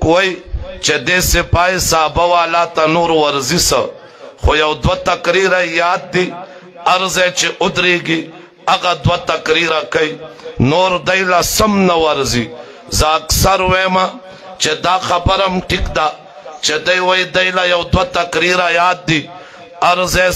وای چې دې سپای صحابه والا تنور ورزي سو خو یو دو تقریر یاد دی ارزه چې ادریږي هغه دو تقریر کوي نور دیلا سم نه ورزي زه اکثر وایم چې دا خبرم ټیک ده چې دی وای دیلا یو دو تقریر یاد دی ارزه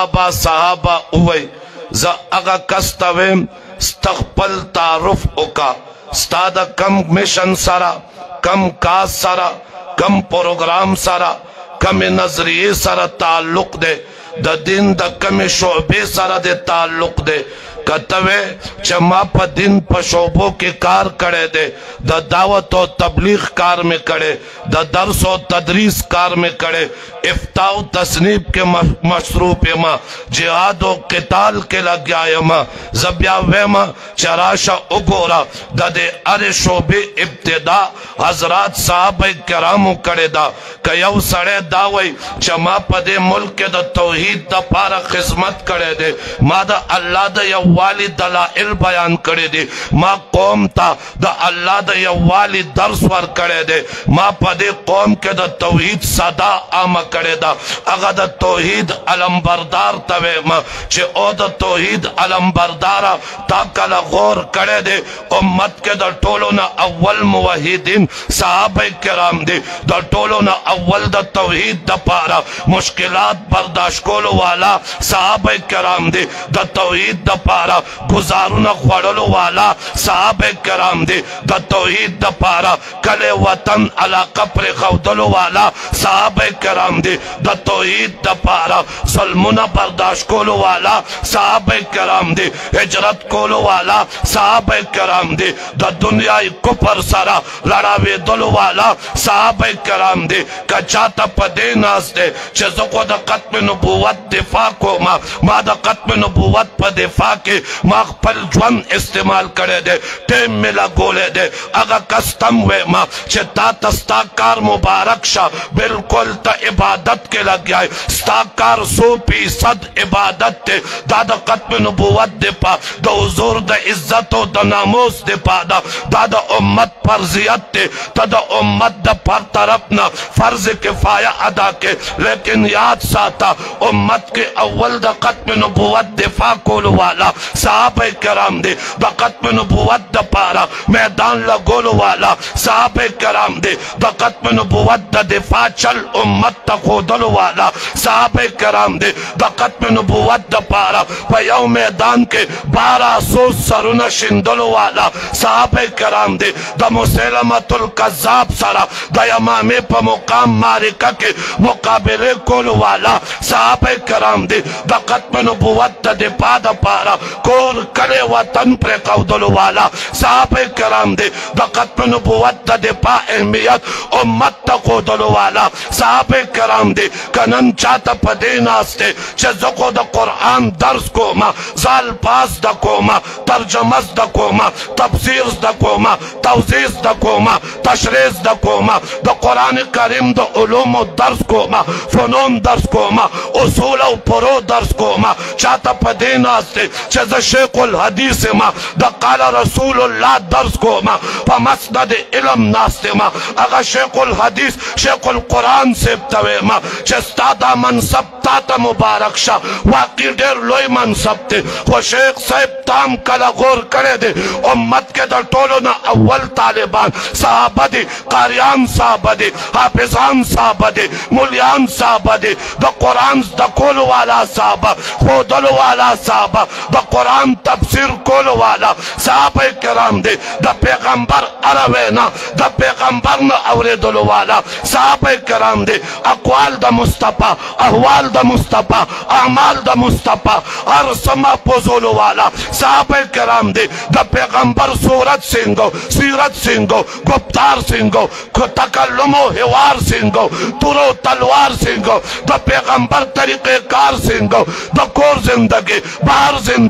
صحابه وای زه هغه کس ته ویم استقبل تعارف وکا ستا د کم مشن سره کم کاز سره کم پروگرام سره کم نظریه سره تعلق دے د دین د کم شعبے سره دے تعلق دے کتوے چه ما پا دین پا شعبوں کے کار کرے دے دا دعوت و تبلیغ کار میں کرے دا درس و تدریس کار میں کرے افتاء و تصنیب کے مشروع ما جہاد و قتال کے لگیا ما زبیا ویما چراشا اگورا دا دے ار شعبے ابتدا حضرات صحابہ کرامو کرے دا کہ یو سڑے داوئی چه ما پا دے ملک دا توحید دا پارا خدمت کرے دے ما دا اللہ دا یو والی دلائل بیان کرے دے ما قوم تا دا اللہ دا یوالی درس ور کرے دے ما پدے قوم کے دا توحید صدا آما کرے دا اگا دا توحید علم بردار توے ما چھے او دا توحید علم بردارا تاکل غور کرے دے امت کے دا ٹولونا اول موحیدین صحابہ کرام دے دا ٹولونا اول دا توحید دا پارا مشکلات برداشت کولو والا صحابہ کرام دے دا توحید دا پارا گزارونا خوڑلو والا صحابہ کرام دے دا توحید دا پارا کلے وطن علاقہ پر خودلو والا صحابہ کرام دے دا توحید دا پارا ظلمنا برداشت کولو والا صحابہ کرام دے ہجرت کولو والا صحابہ کرام دے دا دنیای کپر سارا لڑاوے دلو والا صحابہ کرام دے کچاتا پدے ناس دے چیزو دا ختم نبوت دفاع کو ما دا ختم نبوت پا دفاع کے ما خپل جوان استعمال کرے دے ٹیم ملا گولے دے اگا کستم ہوئے ما چھے تا تستا کار مبارک شا بلکل تا عبادت کے لگ جائے ستا کار 100% عبادت تے دا دا ختم نبوت دے پا دا حضور دا عزت و دا ناموس دے پا دا امت فرضیت تے تا دا امت دا پر طرفنا فرض کفایہ ادا کے لیکن یاد ساتا امت کے اول دا ختم نبوت دفاع کولو والا صحابہ کرام دے دا ختم نبوت دا پارا میدان لگولو والا صحابہ کرام دے دا ختم نبوت دا دفاع چل امت تا خودلو والا صحابہ کرام دے دا ختم نبوت دا پارا پا یو میدان کے 1200 سرون شندلو والا صحابہ کرام دے دا مسلمت القذاب سارا دا امامے پا مقام مارکہ کے مقابلے کولو والا صحابہ کرام دے دا ختم نبوت دا دفاع دا پارا کور کلے وطن پر قودلو والا صحابہ کرام دے دا ختم نبوت دا دفاع اہمیت امت تا قودلو والا صحابہ کرام دے کنن چاہتا پدین آستے چیزکو دا قرآن درس کو ما زال پاس دا کو ما ترجمز دا کو ما تفسیر دا کو ما توزیز دا کو ما تشریز دا کو ما دا قرآن کریم دا علوم و درس کو ما فنون درس کو ما اصول و پرو درس کو ما چاہتا پدین آستے چیز شیخ الحدیث ما دا قال رسول اللہ درس کو ما پا مسند علم ناستے ما اگا شیخ الحدیث شیخ القرآن سیبتوے ما چستا دا منصب تاتا مبارک شا واقعی دیر لوئی منصب تے وہ شیخ صاحب تام کلا غور کرے دے امت کے در ٹولونا اول طالبان صحابہ دے قاریان صحابہ دے حافظان صحابہ دے مولیان صحابہ دے دا قرآن دا کولو والا صحابہ خودلو والا صحابہ دا قرآن تفسیر کولو والا صحابہ کرام دے دا پیغمبر عروینا دا پیغمبر نا اوریدلو والا صحابہ کرام دے اقوال دا مصطفیٰ احوال دا مصطفیٰ اعمال دا مصطفیٰ ارسمہ پوزولو والا صحابہ کرام دے دا پیغمبر صورت سنگو سیرت سنگو گفتار سنگو تکلم و حوار سنگو تورو تلوار سنگو دا پیغمبر طریقہ کار سنگو دا کور زندگی باہر زندگی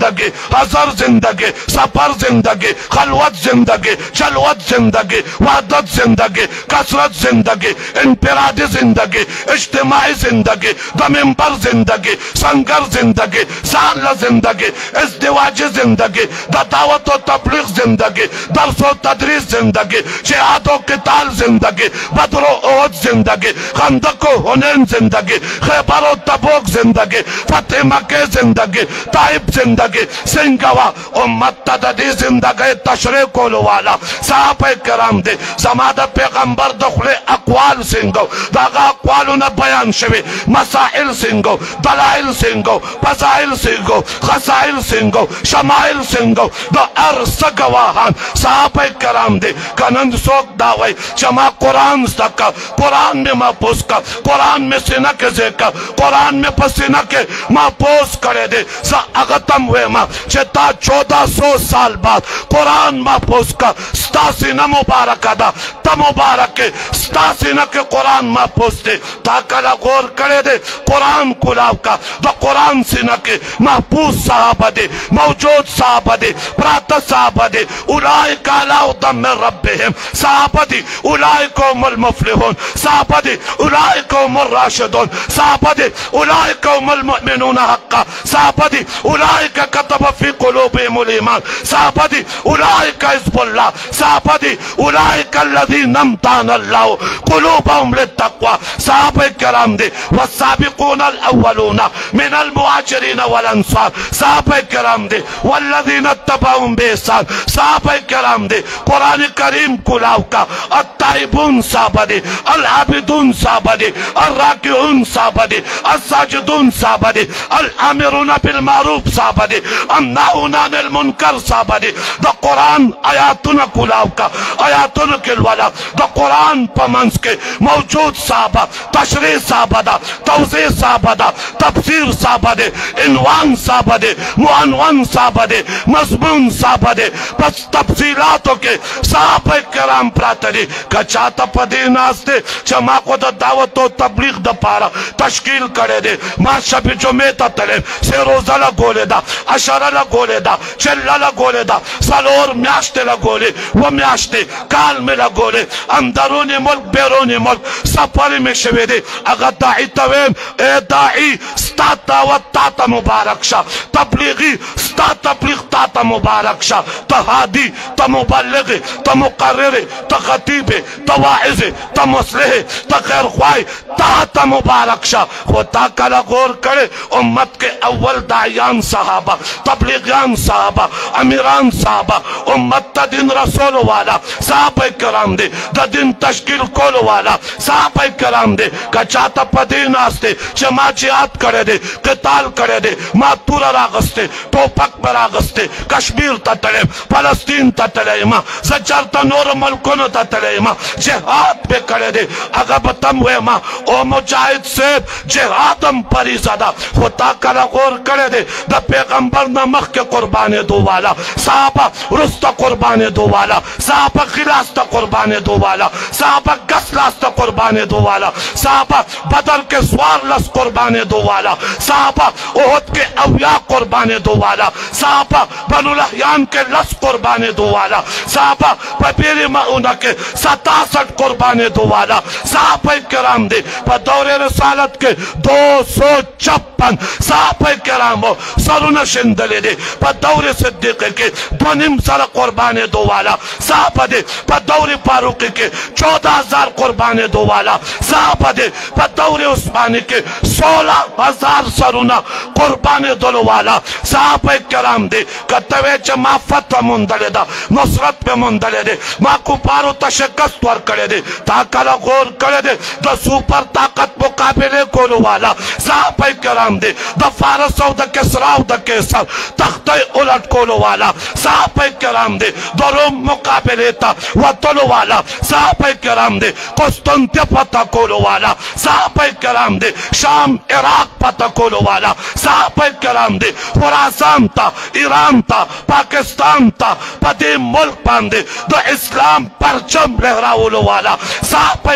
जिंदगी, हजर जिंदगी, सफर जिंदगी, खलवत जिंदगी, चलवत जिंदगी, वहदत जिंदगी, कसरत जिंदगी, इंफरादी जिंदगी, इज्तिमाई जिंदगी, दमिंबर जिंदगी, संगर जिंदगी, साल जिंदगी, इज़्दिवाजी जिंदगी, दावत व तबलीग जिंदगी, दर्स व तदरीस जिंदगी, जिहाद व क़िताल जिंदगी, बदर व उहद जिंदगी, खंदक व हुनैन जिंदगी, खैबर व तबूक जिंदगी, फतेह मक्के जिंदगी, ताइफ जिंदगी, सिंगवा उम्मत तददी जिंदगी, तशरीह कोलो वाला साहबे करम दे समाद पैगंबर दखले अक़वाल सिंगो दागा अक़वाल न बयान शवे मसाइल सिंगो दलाइल सिंगो फसाइल सिंगो खसाइल सिंगो शमाइल सिंगो द अर्स गवाहान साहबे करम दे कनंद सोक दावे शमा कुरान सका कुरान में महफूज का कुरान में सीना के जेका कुरान में पसीना के महफूज करे दे सा अगतम हुए मा चेता 1400 साल बाद कुरान महफूज का स्तासीना मुबारक दा त मुबारक स्तासीना के कुरान महफूज दे ताकला गौर करे दे कुरान कुलाव का द कुरान सीना के महफूज साहबा दे मौजूद साहबा दे प्रातः साहबा दे उलाइका अला हुदम मिन रब्बिहिम साहबा दे उलाइका हुमुल मुफ्लिहून साहबा दे उलाइका हुमुर राशिदून साहबा दे उलाइका हुमुल मुमिनून हक्का साहबा दे उलाइका कतब फी कुलूबिहिमुल ईमान साहबा दे उलाइका हिज़्बुल्लाह साहबा दे उलाइका अल्लज़ीना अम्ताना अल्लाहु कुलूबहुम लित्तक़वा साहबे करम दे वस्साबिक़ून अल-अव्वलून मिनल मुहाजिरीन वल अंसार साहबे करम दे वल्लज़ीना इत्तबअहुम बिइहसान साहबे करम दे कुरान करीम कुलाव का अत्ताइबून साहबा दे अल-आबिदून साहबा दे अर्राकिऊन साहबा दे अस्साजिदून साहबा दे अल-आमिरून बिल मारूफ साहबा दे अन्नाहूना अनिल मुनकर साहबा दे द कुरान आयातुन कुलाव का आयातुन किलवाला द कुरान पमंस के मौजूद साहबा तशरीह साहबा दा तौज़ीह साहबा दा तफसीर साहबा दे इनवान साहबा दे मुअनवन साहबा दे मज़मून साहबा दे बस तफसीलातों के साहबे करम प्रातरी कचाता पदे नास्ते चमा को द दावत व तबलीग द पारा तश्कील करे दे मा शब जुमे तले से रोजा ला गोले दा अशरा ला गोले दा चल्ला ला गोले दा सलोर म्याश्ते ला गोले वो म्याश्ते काल में ला गोले अंदरूनी मुल्क बैरूनी मुल्क सफर में शवेदे अगर दाई तवेम ए दाई स्ता दावत ताता मुबारक शा तबलीगी स्ता तबलीग ताता मुबारक शा तहादी तमुबल्लिग तमुकर्रिर तखतीब तवाइज तमुस्लिह तखैर ख्वाह ताता मुबारक शा खुदा कला गौर करे उम्मत के अव्वल दायान साहबा तबलीगान साहबा अमीरान साहबा उम्मत ता दिन रसूल वाला साहबे करम दे द दिन तश्कील कोल वाला साहबे करम दे कचाता पदे नास्ते जमाजियात करे दे क़िताल करे दे मातूरा रागस्ते टोपक बरागस्ते कश्मीर ततले फलस्तीन ततले मा सचरता नूर मुल्कों ततले मा जिहाद पे करे दे अगर बतम हुए मा ओ मुजाहिद से जिहादम परी सदा खुदा कला गौर करे दे द पैगंबर नमक के कुर्बाने दो वाला साहबा रुस्ता कुर्बाने दो वाला साहबा खिलास्ता कुर्बाने दो वाला साहबा गसलास्ता कुर्बाने दो वाला साहबा बदर के स्वार लस कुर्बाने दो वाला साहबा उहद के अविया कुर्बाने दो वाला साहबा बनुल अहयान के लस कुर्बाने दो वाला साहबा पपीरी मऊना के 67 कुर्बाने दो वाला साहबे करम दे बदौरे रसालत के 256 साहबे करम सरुन शिंदले दे बदौरे सिद्दीक के 2 सर कुर्बाने दो वाला साहबा दे बदौरे फारूक के 14,000 कुर्बाने दो वाला साहबा दे बदौरे उस्मानी के 16,000 सरुना कुर्बाने दो वाला साहबे करम दे कतवे जमा फतह मुंदले दा नुसरत पे मुंदले दे मा कुफारो तशक्कस वर करे दे ताकला गौर करे दे द सुपर ताकत मुकाबले कोलो वाला साहबे करम दे द फारस और द किसरा और द कैसर तख्ते उलट कोलो वाला साहबे करम दे द रोम मुकाबले ता वतलो वाला साहबे करम दे कुस्तुंतिया पता कोलो वाला साहबे करम दे शाम इराक पता कोलो वाला साहबे करम दे खुरासान ता ईरान ता पाकिस्तान ता पदे मुल्क पांदे द इस्लाम परचम लहराउलो वाला साहबे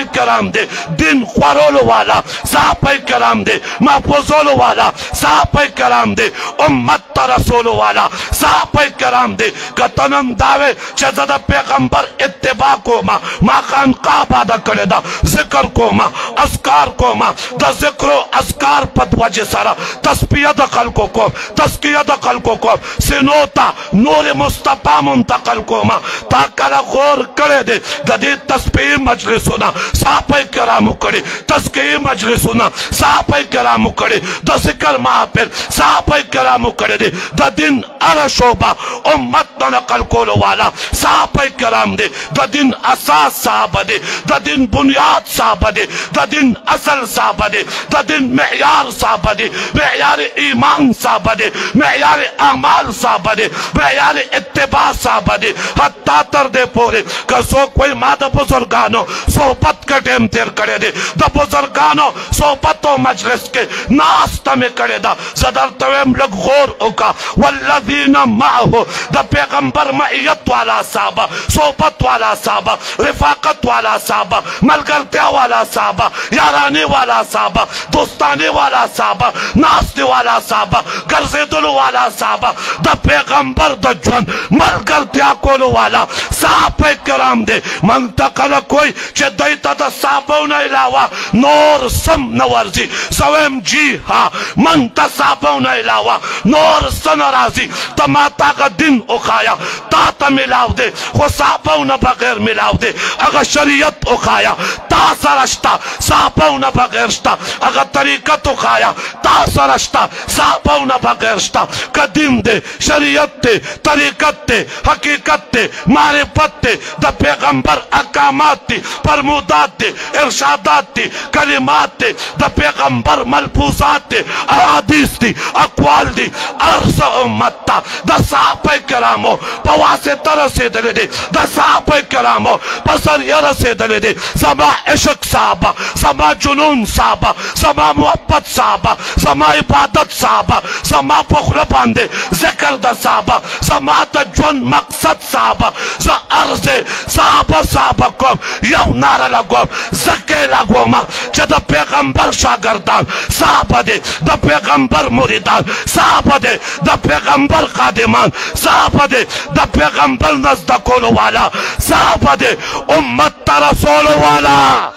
کرام دے دین خورولو والا صحابہ کرام دے محفوظولو والا صحابہ کرام دے امت تا رسولو والا صحابہ کرام دے کتنم داوے چیزدہ پیغمبر اتباع کو ما خانقاہ بادا کرے دا ذکر کو اذکار کو دا ذکر و اذکار پد وجہ سارا تسبیح دا خلقوں کو تزکیہ دا خلقوں کو سنوتا نور مصطفیٰ منتقل کو تاکالا غور کرے دے دا دی تسبیح مجلسونا صحابہ کرامو کرے تزکیہ مجلسونا صحابہ کرامو کرے دا ذکر محافل صحابہ کرامو کرے دے دا دن ارشوبہ امت نقل کولو والا صحابہ کرام دے دا دن اساس صحابہ دے دا دن بنیاد صحابہ دے دا دن اصل صحابہ دے دا دن معیار صحابہ دے معیار ایمان صحابہ دے معیار اعمال صحابہ دے معیار اتباع صحابہ دے حتیٰ تر دے پورے کسو کوئی مادہ بزرگانو صحبت کا ٹیم تیر کرے دے دا بزرگانو صحبت و مجلس کے ناستہ میں کرے دا زدر تویم لگ غور اوکا والذین معہو دا پیغمبر معیت والا صحابہ صحبت والا صحابہ رفاقت والا صحابہ ملگرتیا والا صحابہ یارانی والا صحابہ دوستانی والا صحابہ ناستی والا صحابہ گرزیدلو والا صحابہ دا پیغمبر دا جون ملگرتیا کولو والا صحابہ کرام دے منتقل کوئی چے دیتا دا صحابون علاوہ نور سم نورزی سویم جی ہاں منتا صحابون علاوہ نور سن رازی تا ماتا کا دن اخایا تا تا ملاو دے خو صحابون بغیر ملاو دے اگر شریعت اخایا تا سرشتا صحابون بغیر شتا اگر طریقت اخایا تا سرشتا صحابون بغیر شتا قدیم دے شریعت تے طریقت تے حقیقت تے معرفت تے دا پیغمبر اقامات تے فرمودات تے ارشادات تے کلمات تے دا پیغمبر ملفوظات تے احادیث تے اقوال تے عرص امت تا دا صحابہ کرامو پواسطہ رسیدلے دے دا صحابہ کرامو پسر یہ رسیدلے دے سما عشق صحابہ سما جنون صحابہ سما محبت صحابہ سما عبادت صحابہ سما فخر باندے ذکر دا صحابہ سما تا جون مقصد صحابہ سا عرض صحابہ صحابہ کو یو نارا لگو زکے لگو ما چا دا پیغمبر شاگردان صحابہ دے دا پیغمبر مریدان صحابہ دے دا پیغمبر خادمان صحابہ دے دا پیغمبر نزدہ کولو والا صحابہ دے امت تا رسول والا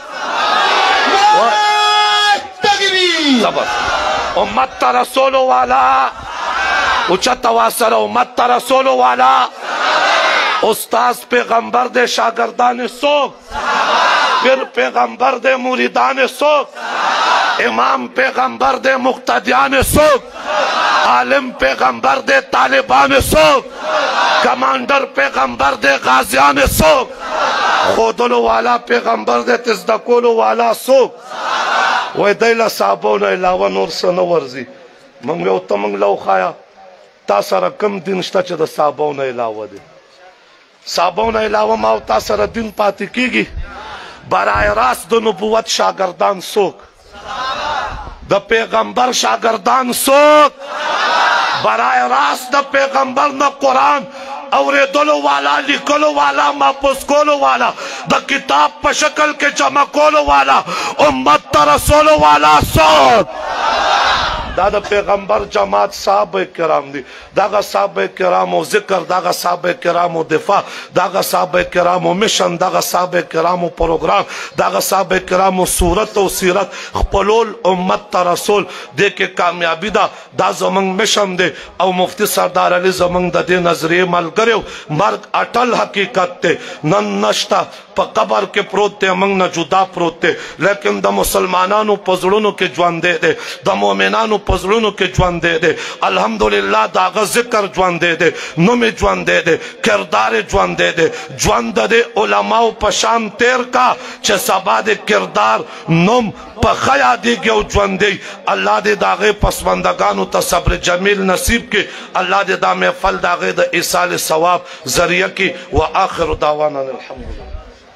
امت تا رسول والا اچھتا واسر امت تا رسول والا استاذ پیغمبر دے شاگردان سوک پھر پیغمبر دے مریدان سوک امام پیغمبر دے مقتدیان سوک عالم پیغمبر دے طالبان سوک کمانڈر پیغمبر دے غازیان سوک خودلو والا پیغمبر دے تزدکولو والا سوک وی دیل صحابون علاوہ نور سنورزی منگویو تا منگلو خایا تا سر کم دن شتا چا دا صحابون علاوہ دے صحابون علاوہ ماو تا سر دن پاتی کی گی برائے راست دا نبوت شاگردان سوک دا پیغمبر شاگردان سوک برائے راست دا پیغمبر نا قرآن اوریدلو والا لکلو والا محفوظ کولو والا دا کتاب پا شکل کے جمع کولو والا امت تا رسولو والا سوک دا پیغمبر جماعت صحابہ کرام دی داغا صحابہ کرام و ذکر داغا صحابہ کرام و دفاع داغا صحابہ کرام و مشن داغا صحابہ کرام و پروگرام داغا صحابہ کرام و صورت و سیرت خپلول امت تا رسول دے کے کامیابی دا زمانگ مشن دے او مفتی سردار علی زمانگ دا دے نظری ملگریو مرگ اٹل حقیقت تے نن نشتا پا قبر کے پروت تے امنگ نہ جدا پروت تے لیکن دا مسلمانانو پزرونو کے جوان دے دے دا مومنانو پزرونو کے جوان دے دے الحمدللہ دا آغا ذکر جوان دے دے نمی جوان دے دے کردار جوان دے دے جوان دے علماء پشان تیر کا چھ سبا دے کردار نم پا خیا دے گیا جوان دے اللہ دے داغے پسماندگانو تا صبر جمیل نصیب کے اللہ دے دا محفل داغے دا ایصال ثواب ذریعہ کی وآخر دعوانا الحمدللہ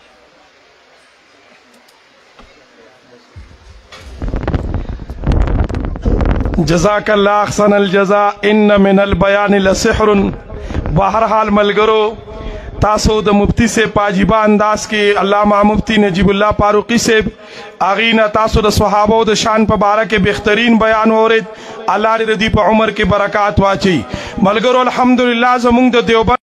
جزاک اللہ احسن الجزاء ان من البیان لسحر بہرحال ملگرو تاسو د مفتی سے پاجیبا انداز کې علامہ مفتی نجیب الله فاروقی سے اغینا تاسو د صحابه د شان په باره کې بهترین بیان اورید. الله دې په عمر کې برکات واچي. ملګرو الحمدلله زمونږ د دیوبند